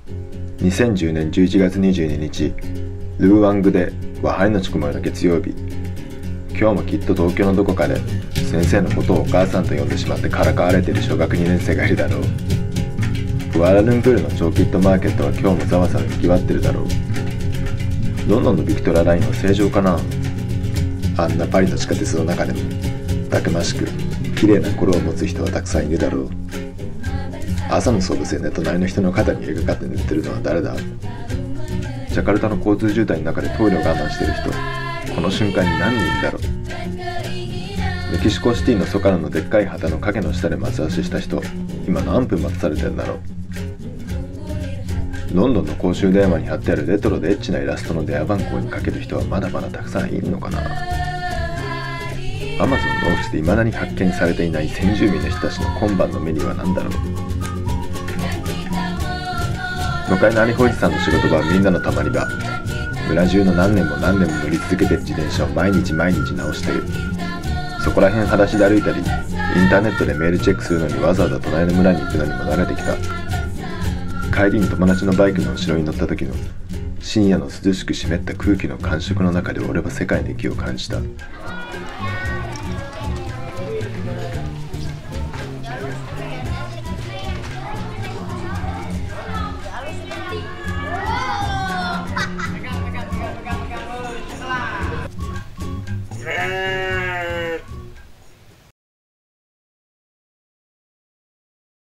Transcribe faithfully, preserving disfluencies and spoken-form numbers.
にせんじゅうねんじゅういちがつにじゅうににち、ルーワングでは晴れのち曇りの月曜日。今日もきっと東京のどこかで先生のことをお母さんと呼んでしまってからかわれている小学にねん生がいるだろう。クアラルンプールのチョーキットマーケットは今日もざわざわにぎわってるだろう。ロンドンのビクトララインは正常かな。あんなパリの地下鉄の中でもたくましく綺麗な心を持つ人はたくさんいるだろう。朝の総武線で隣の人の肩に映画かって寝てるのは誰だ。ジャカルタの交通渋滞の中でトイレを我慢してる人、この瞬間に何人いるだろう。メキシコシティのソカラのでっかい旗の影の下で待ち合わせした人、今何分待たされてるんだろう。ロンドンの公衆電話に貼ってあるレトロでエッチなイラストの電話番号にかける人はまだまだたくさんいるのかな。アマゾンのオフィスで未だに発見されていない先住民の人たちの今晩のメニューは何だろう。向かいのアリホイジさんの仕事場はみんなのたまり場。村中の何年も何年も乗り続けてる自転車を毎日毎日直してる。そこら辺裸足で歩いたり、インターネットでメールチェックするのにわざわざ隣の村に行くのにも慣れてきた。帰りに友達のバイクの後ろに乗った時の深夜の涼しく湿った空気の感触の中で俺は世界の息を感じた。